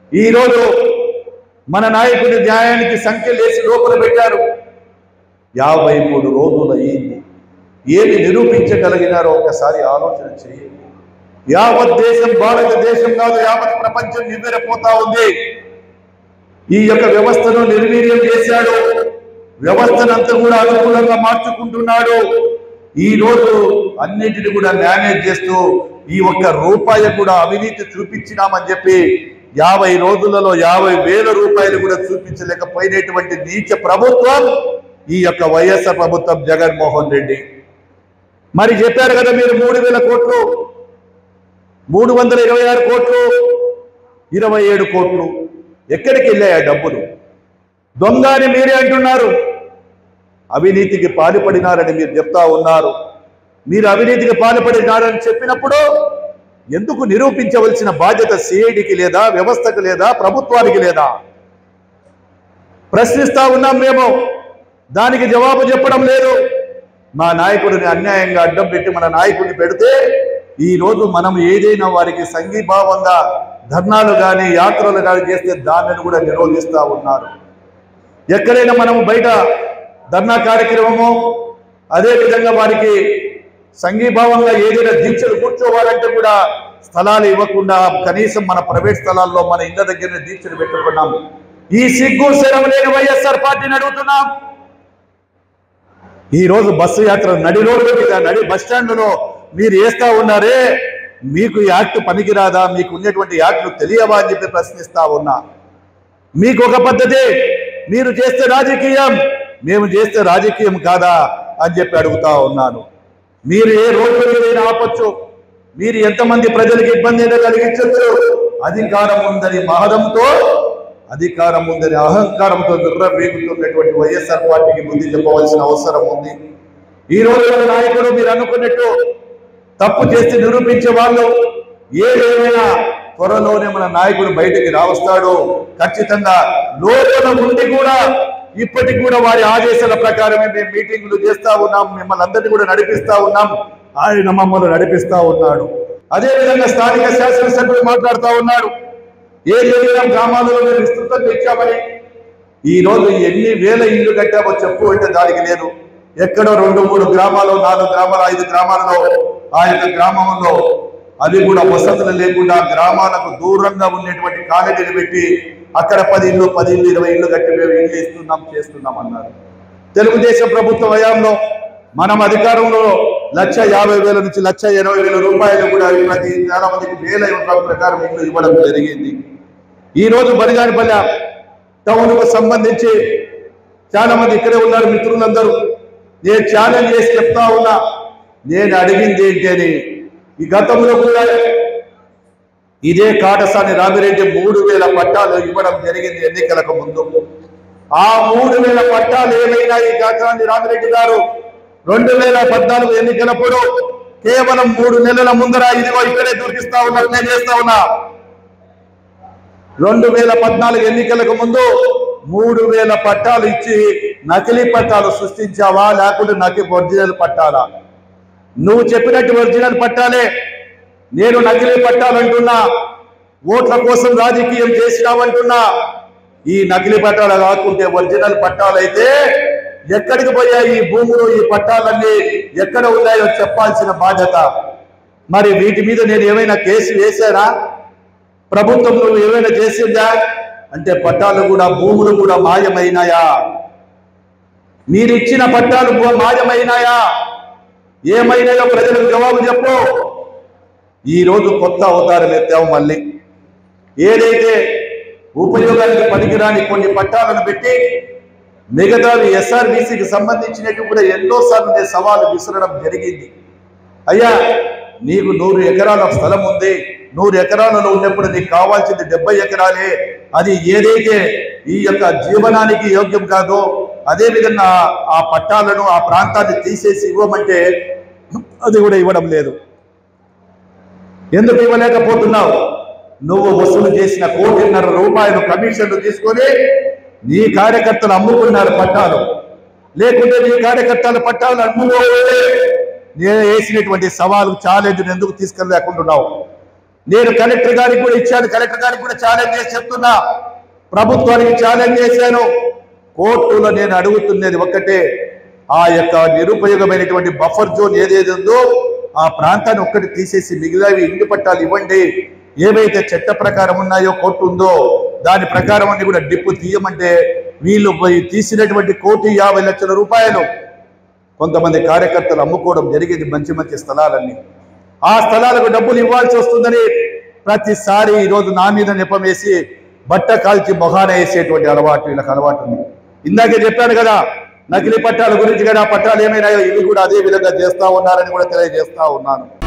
ఈరోజు మన నాయకుడి న్యాయానికి సంఖ్యలేసి లోపల పెట్టారు. 53 రోజులు అయింది. ఏమి నిరూపించగలిగినారో ఒకసారి ఆలోచన చేయండి. యావత్ దేశం, భారతదేశం కాదు యావత్ ప్రపంచం నివ్వెరపోతా ఉంది. ఈ యొక్క వ్యవస్థను నిర్వీర్యం చేశాడు. వ్యవస్థనంతా కూడా అనుకూలంగా మార్చుకుంటున్నాడు. ఈ రోజు అన్నింటిని కూడా మేనేజ్ చేస్తూ ఈ ఒక్క రూపాయి కూడా అవినీతి చూపించినామని చెప్పి 50 రోజులలో 50,000 రూపాయలు కూడా చూపించలేకపోయినటువంటి నీచ ప్రభుత్వం ఈ యొక్క వైఎస్ఆర్ ప్రభుత్వం, జగన్మోహన్ రెడ్డి. మరి చెప్పారు కదా మీరు 3,000 కోట్లు, 326 కోట్లు, 27 కోట్లు ఎక్కడికి వెళ్ళాయా డబ్బులు? దొంగ అని మీరే అంటున్నారు. అవినీతికి పాల్పడినారని మీరు చెప్తా ఉన్నారు. మీరు అవినీతికి పాల్పడినారని చెప్పినప్పుడు ఎందుకు నిరూపించవలసిన బాధ్యత సిఐడికి లేదా, వ్యవస్థకు లేదా, ప్రభుత్వానికి లేదా? ప్రశ్నిస్తా ఉన్నాం మేము. దానికి జవాబు చెప్పడం లేదు. మా నాయకుడిని అన్యాయంగా అడ్డం పెట్టి మన నాయకుడిని పెడితే ఈరోజు మనం ఏదైనా వారికి సంఘీభావంగా ధర్నాలు కానీ యాత్రలు కానీ చేస్తే దానిని కూడా నిరోధిస్తూ ఉన్నారు. ఎక్కడైనా మనము బయట ధర్నా కార్యక్రమము, అదేవిధంగా వారికి సంఘీభావంగా ఏదైనా దీక్షలు కూర్చోవాలంటే కూడా స్థలాలు ఇవ్వకుండా కనీసం మన ప్రైవేట్ స్థలాల్లో మన ఇళ్ళ దగ్గరనే దీక్షలు పెట్టుకున్నాం. ఈ సిగ్గు శరం లేని వైఎస్ఆర్ పార్టీని అడుగుతున్నాం. ఈ రోజు బస్సు యాత్ర నడి రోడ్డు మీద, నడి బస్ స్టాండ్లో మీరు వేస్తా ఉన్నారే, మీకు యాక్ట్ పనికిరాదా? మీకు ఉన్నటువంటి యాక్ట్లు తెలియవా అని చెప్పి ప్రశ్నిస్తా ఉన్నా. మీకు ఒక పద్ధతి, మీరు చేస్తే రాజకీయం, మేము చేస్తే రాజకీయం కాదా అని చెప్పి అడుగుతా ఉన్నాను. మీరు ఏ రోడ్డు మీదైనా ఆపచ్చు, మీరు ఎంతమంది ప్రజలకు ఇబ్బంది కలిగించచ్చు. అధికారం ఉందని మహదంతో, అధికారం ఉందని అహంకారంతో నిర్వహిస్తున్నటువంటి వైఎస్ఆర్ పార్టీకి బుద్ధి చెప్పవలసిన అవసరం ఉంది. ఈ రోజు మన నాయకుడు మీరు అనుకున్నట్టు తప్పు చేసి నిరూపించే వాళ్ళు ఏదేమైనా త్వరలోనే మన నాయకుడు బయటికి రావస్తాడు. ఖచ్చితంగా లోపల ఉండి కూడా ఇప్పటికి కూడా వారి ఆదేశాల ప్రకారమే మేము మీటింగ్లు చేస్తా ఉన్నాం, మిమ్మల్ని అందరినీ కూడా నడిపిస్తా ఉన్నాం. ఆయన మమ్మల్ని నడిపిస్తా ఉన్నాడు. అదేవిధంగా స్థానిక శాసనసభ్యులు మాట్లాడుతూ ఉన్నాడు, ఏదైనా గ్రామాలలో మేము విస్తృతంగా ఇచ్చామని. ఈ రోజు ఎన్ని వేల ఇల్లు కట్టామో చెప్పు అంటే దానికి లేదు. ఎక్కడో 2-3 గ్రామాలు, 4 గ్రామాలు, 5 గ్రామాలలో ఆ యొక్క గ్రామంలో అది కూడా వసతులు లేకుండా గ్రామాలకు దూరంగా ఉండేటువంటి కాలేజీలు పెట్టి అక్కడ 10 ఇళ్ళు, 20 ఇళ్ళు కట్టి మేము ఇల్లు ఇస్తున్నాం, చేస్తున్నాం అన్నారు. తెలుగుదేశం ప్రభుత్వ హయాంలో మనం అధికారంలో 1,50,000 నుంచి 1,80,000 రూపాయలు కూడా ప్రతి చాలా మందికి వేల ప్రకారం ఇల్లు ఇవ్వడం జరిగింది. ఈ రోజు బరిగానిపల్లె టౌన్కు సంబంధించి చాలా మంది ఇక్కడే ఉన్నారు మిత్రులందరూ. నేను ఛాలెంజ్ చేసి చెప్తా ఉన్నా, నేను అడిగింది ఏంటి అని. ఈ గతంలో కూడా ఇదే కాటసాని రామిరెడ్డి 3,000 పట్టాలు ఇవ్వడం జరిగింది ఎన్నికలకు ముందు. ఆ 3,000 పట్టాలు ఏమైనా ఈ కాటసాని రామిరెడ్డి గారు 2014 ఎన్నికలప్పుడు కేవలం 3 నెలల ముందర ఇదిగో ఇక్కడే చూపిస్తా ఉన్నారు, నేను చేస్తా ఉన్నా. 2014 ఎన్నికలకు ముందు 3,000 పట్టాలు ఇచ్చి నకిలీ పట్టాలు సృష్టించావా, లేకుంటే ఒరిజినల్ పట్టాలా? నువ్వు చెప్పినట్టు ఒరిజినల్ పట్టాలే, నేను నకిలీ పట్టాలంటున్నా. ఓట్ల కోసం రాజకీయం చేసినావంటున్నా. ఈ నకిలీ పట్టాలు కాకుంటే ఒరిజినల్ పట్టాలైతే ఎక్కడికి పోయాయి ఈ భూములు, ఈ పట్టాలన్నీ ఎక్కడ ఉన్నాయో చెప్పాల్సిన బాధ్యత. మరి వీటి మీద నేను ఏమైనా కేసు వేశారా? ప్రభుత్వం నువ్వు ఏమైనా చేసిందా అంటే పట్టాలు కూడా, భూములు కూడా మాయమైనాయా? మీరు ఇచ్చిన పట్టాలు మాయమైనాయా? ఏమైనాయో ప్రజలకు జవాబు చెప్పు. ఈరోజు కొత్త అవతారం ఎత్తావు మళ్ళీ. ఏదైతే ఉపయోగానికి పనికిరాని కొన్ని పట్టాలను పెట్టి మిగతావి ఎస్ఆర్బీసీకి సంబంధించినట్టు కూడా ఎన్నోసార్లు నేను సవాలు విసరడం జరిగింది. అయ్యా, నీకు 100 ఎకరాల స్థలం ఉంది, 100 ఎకరాలలో ఉన్నప్పుడు నీకు కావాల్సింది 70 ఎకరాలే. అది ఏదైతే ఈ యొక్క జీవనానికి యోగ్యం కాదో అదేవిధంగా ఆ పట్టాలను, ఆ ప్రాంతాన్ని తీసేసి ఇవ్వమంటే అది కూడా ఇవ్వడం లేదు. ఎందుకు ఇవ్వలేకపోతున్నావు? నువ్వు వసూలు చేసిన 1,50,00,000 రూపాయలు కమిషన్లు తీసుకొని నీ కార్యకర్తలు అమ్ముకున్నారు పట్టాలు. లేకుంటే నీ కార్యకర్తల పట్టాలు అమ్ముకోవాలి. నేను వేసినటువంటి సవాలు, ఛాలెంజ్ ఎందుకు తీసుకెళ్ళలేకుంటున్నావు? నేను కలెక్టర్ గారికి కూడా ఇచ్చాను, కలెక్టర్ గారికి కూడా ఛాలెంజ్ చేసి చెప్తున్నా, ప్రభుత్వానికి ఛాలెంజ్ చేశాను. కోర్టులో నేను అడుగుతున్నది ఒక్కటే, ఆ యొక్క నిరుపయోగమైనటువంటి బఫర్ జోన్ ఏదేది ఉందో ఆ ప్రాంతాన్ని ఒక్కటి తీసేసి మిగిలినవి ఇంటి పట్టాలు ఇవ్వండి. ఏవైతే చట్ట ప్రకారం ఉన్నాయో కోర్టు ఉందో దాని ప్రకారం అన్ని కూడా డిప్పు తీయమంటే వీళ్ళు తీసినటువంటి 1,50,00,000 రూపాయలు కొంతమంది కార్యకర్తలు అమ్ముకోవడం జరిగింది. మంచి మంచి స్థలాలన్నీ ఆ స్థలాలకు డబ్బులు ఇవ్వాల్సి వస్తుందని ప్రతిసారి ఈరోజు నా మీద నెపం వేసి బట్ట కాల్చి మొహాన వేసేటువంటి అలవాటు వీళ్ళకి అలవాటు ఉంది. ఇందాకే చెప్పాను కదా నకిలీ పట్టాల గురించి, కదా పట్టాలు ఏమైనాయో ఇవి కూడా అదే విధంగా చేస్తా ఉన్నారని కూడా తెలియజేస్తా ఉన్నాను.